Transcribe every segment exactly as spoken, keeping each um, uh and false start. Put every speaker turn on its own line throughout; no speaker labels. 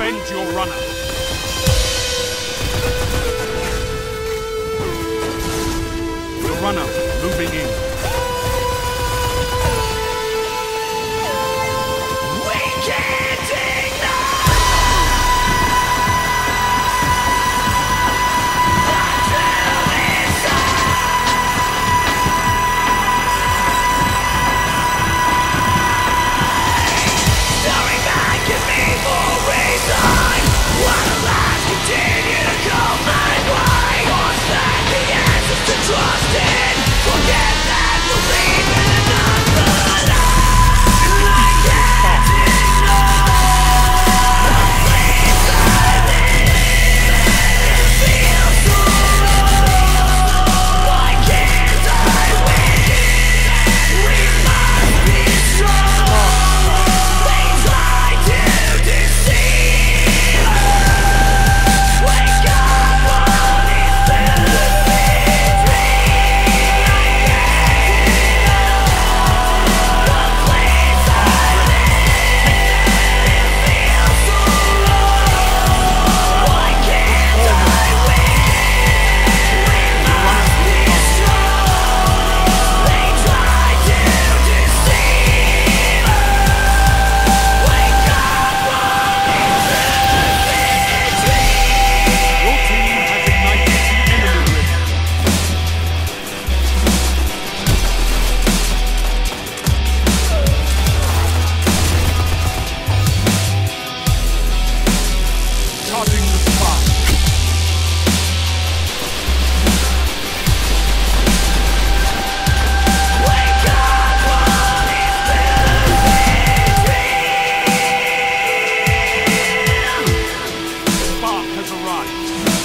Defend your runner. The runner moving in.
We can't ignore until it's staring back at me for a reason. While the lies continue to call my way. What's that the answers to trust in? Forget that we'll leave in another life. I can't ignore the place I live in. It feels so wrong. Why can't I win? We must be strong. They try to deceive us. Wake up, what is the
Your team has ignited the enemy rift. Charging the spark.
Wake up, what is the
Spark has arrived.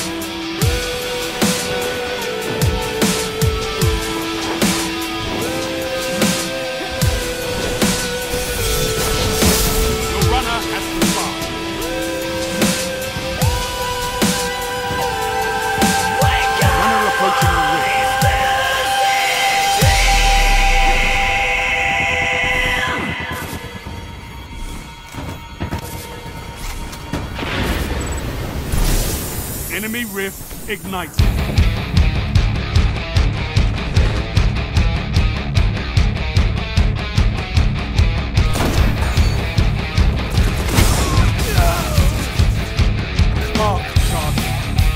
Your runner has the spark.
Wake up,
Runner approaching the rift. Enemy rift ignited. Spark charging.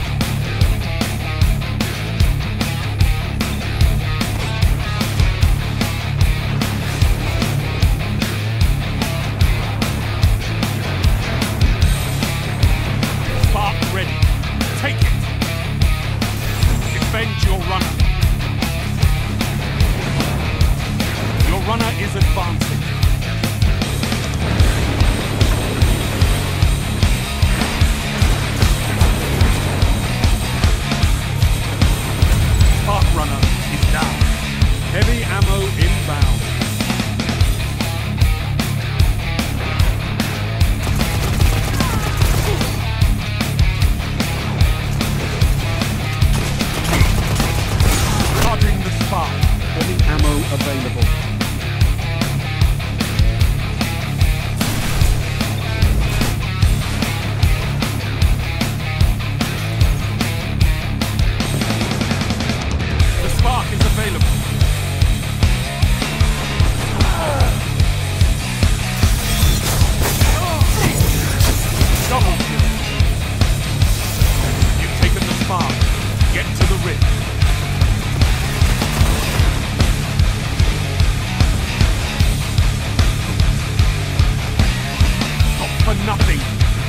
Spark ready. Take it. Defend your runner. Your runner is advancing. Spark runner is down. Heavy ammo inbound. Charging the spark. Heavy ammo available. The spark is available. Double kill. You've taken the spark. Get to the rift. Stop for nothing.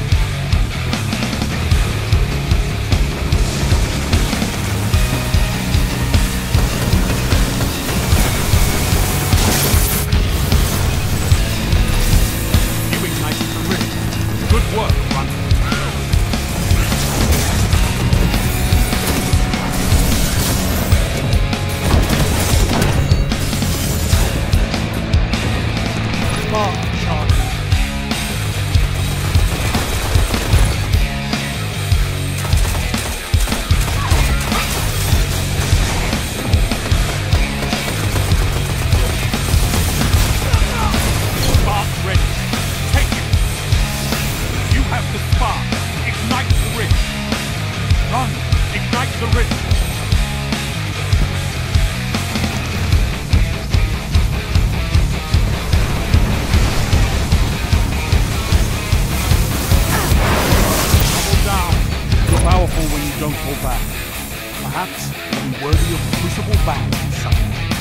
You ignited the rift. Good work, runner. Spark charging. Spark ready. Take it. You have the spark. don't hold back. Perhaps you'll be worthy of the crucible back someday.